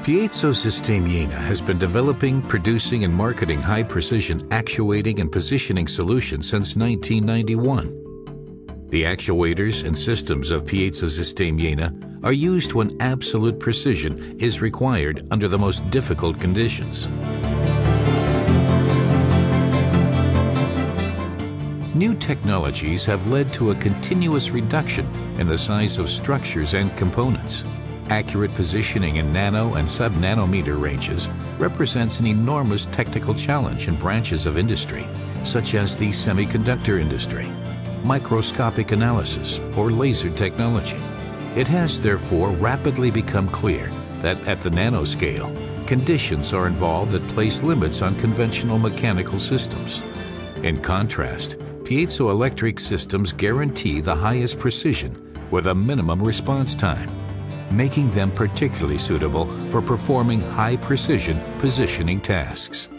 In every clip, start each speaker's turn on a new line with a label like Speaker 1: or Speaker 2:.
Speaker 1: Piezo Jena has been developing, producing, and marketing high-precision actuating and positioning solutions since 1991. The actuators and systems of Piezo Jena are used when absolute precision is required under the most difficult conditions. New technologies have led to a continuous reduction in the size of structures and components. Accurate positioning in nano and sub-nanometer ranges represents an enormous technical challenge in branches of industry, such as the semiconductor industry, microscopic analysis, or laser technology. It has therefore rapidly become clear that at the nanoscale, conditions are involved that place limits on conventional mechanical systems. In contrast, piezoelectric systems guarantee the highest precision with a minimum response time, making them particularly suitable for performing high-precision positioning tasks.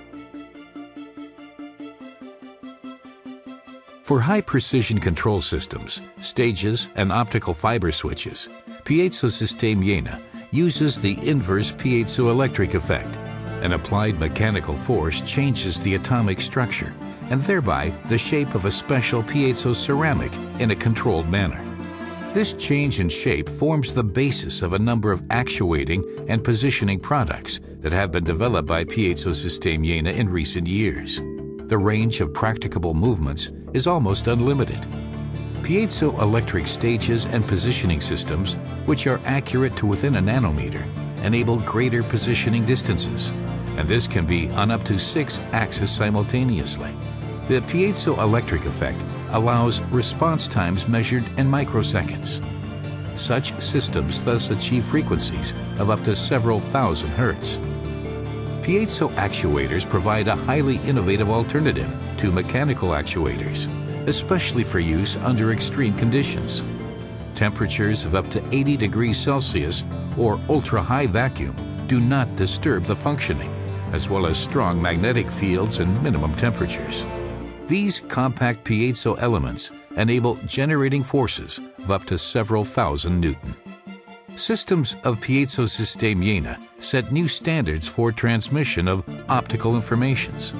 Speaker 1: For high-precision control systems, stages, and optical fiber switches, Piezo Jena uses the inverse piezoelectric effect. An applied mechanical force changes the atomic structure and thereby the shape of a special piezo ceramic in a controlled manner. This change in shape forms the basis of a number of actuating and positioning products that have been developed by Piezo Jena in recent years. The range of practicable movements is almost unlimited. Piezoelectric stages and positioning systems, which are accurate to within a nanometer, enable greater positioning distances, and this can be on up to 6 axes simultaneously. The piezoelectric effect allows response times measured in microseconds. Such systems thus achieve frequencies of up to several thousand hertz. Piezo actuators provide a highly innovative alternative to mechanical actuators, especially for use under extreme conditions. Temperatures of up to 80 degrees Celsius or ultra-high vacuum do not disturb the functioning, as well as strong magnetic fields and minimum temperatures. These compact piezo elements enable generating forces of up to several thousand Newton. Systems of Piezo Jena set new standards for transmission of optical informations.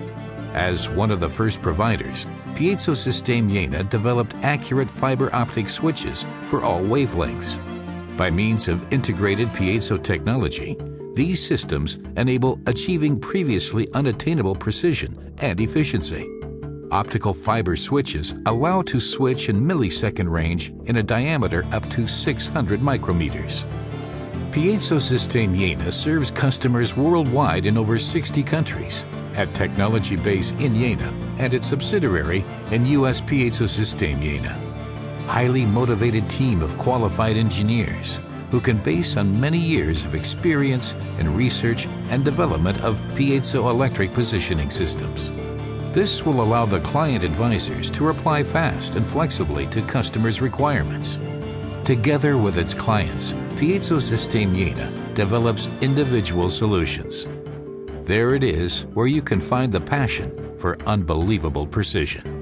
Speaker 1: As one of the first providers, Piezo Jena developed accurate fiber optic switches for all wavelengths. By means of integrated piezo technology, these systems enable achieving previously unattainable precision and efficiency. Optical fiber switches allow to switch in millisecond range in a diameter up to 600 micrometers. Piezo Jena serves customers worldwide in over 60 countries at technology base in Jena and its subsidiary in US Piezo Jena. Highly motivated team of qualified engineers who can base on many years of experience in research and development of piezoelectric positioning systems. This will allow the client advisors to reply fast and flexibly to customers' requirements. Together with its clients, Piezo Jena develops individual solutions. There it is where you can find the passion for unbelievable precision.